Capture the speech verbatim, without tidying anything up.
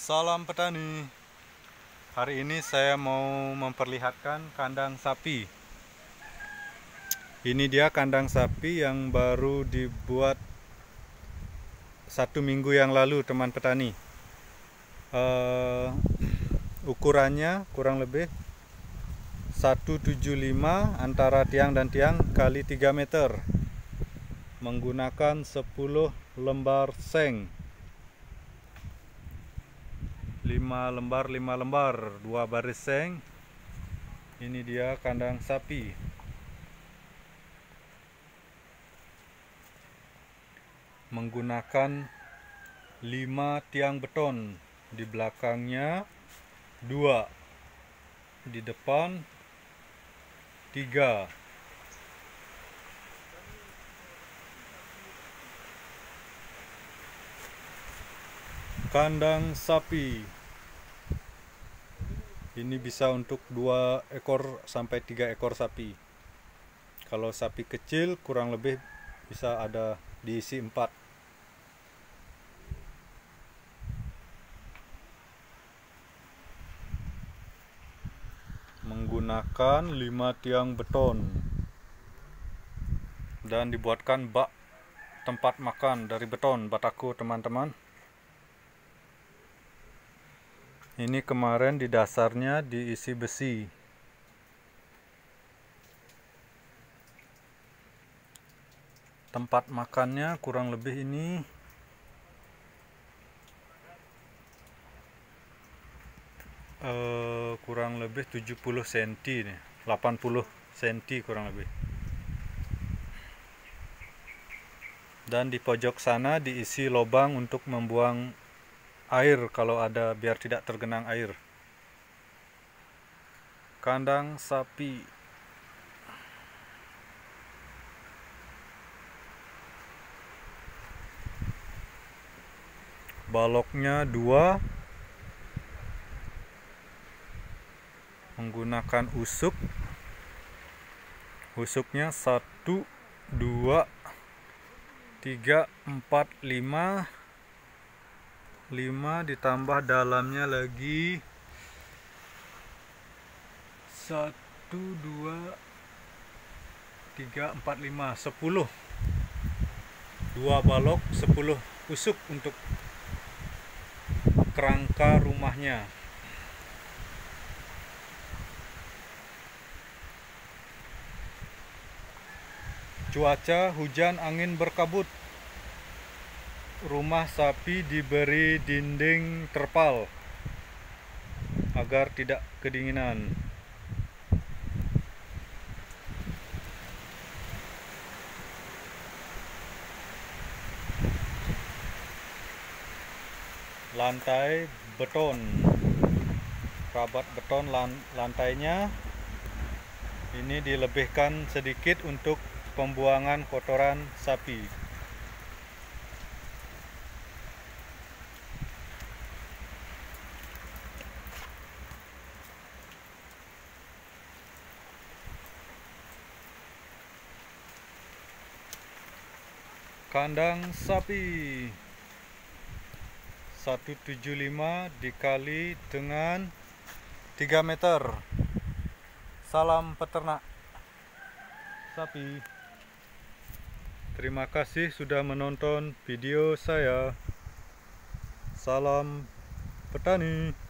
Salam petani. Hari ini saya mau memperlihatkan kandang sapi. Ini dia kandang sapi yang baru dibuat satu minggu yang lalu, teman petani. Uh, ukurannya kurang lebih seratus tujuh puluh lima antara tiang dan tiang kali tiga meter, menggunakan sepuluh lembar seng, lima lembar lima lembar, dua baris seng. Ini dia kandang sapi. Menggunakan lima tiang beton, di belakangnya dua, di depan tiga. Kandang sapi ini bisa untuk dua ekor sampai tiga ekor sapi. Kalau sapi kecil kurang lebih bisa ada diisi empat. Menggunakan lima tiang beton dan dibuatkan bak tempat makan dari beton batako, teman-teman. Ini kemarin di dasarnya diisi besi. Tempat makannya kurang lebih ini uh, kurang lebih tujuh puluh sentimeter nih, delapan puluh sentimeter kurang lebih. Dan di pojok sana diisi lubang untuk membuang air kalau ada, biar tidak tergenang air. Kandang sapi. Baloknya dua, menggunakan usuk. Usuknya satu, dua, tiga, empat, lima. lima ditambah dalamnya lagi satu, dua, tiga, empat, lima, sepuluh. Dua balok, sepuluh usuk untuk kerangka rumahnya. Cuaca hujan angin berkabut. Rumah sapi diberi dinding terpal agar tidak kedinginan. Lantai beton, rabat beton lan lantainya. Ini dilebihkan sedikit untuk pembuangan kotoran sapi. Kandang sapi seratus tujuh puluh lima dikali dengan tiga meter. Salam peternak sapi. Terima kasih sudah menonton video saya. Salam petani.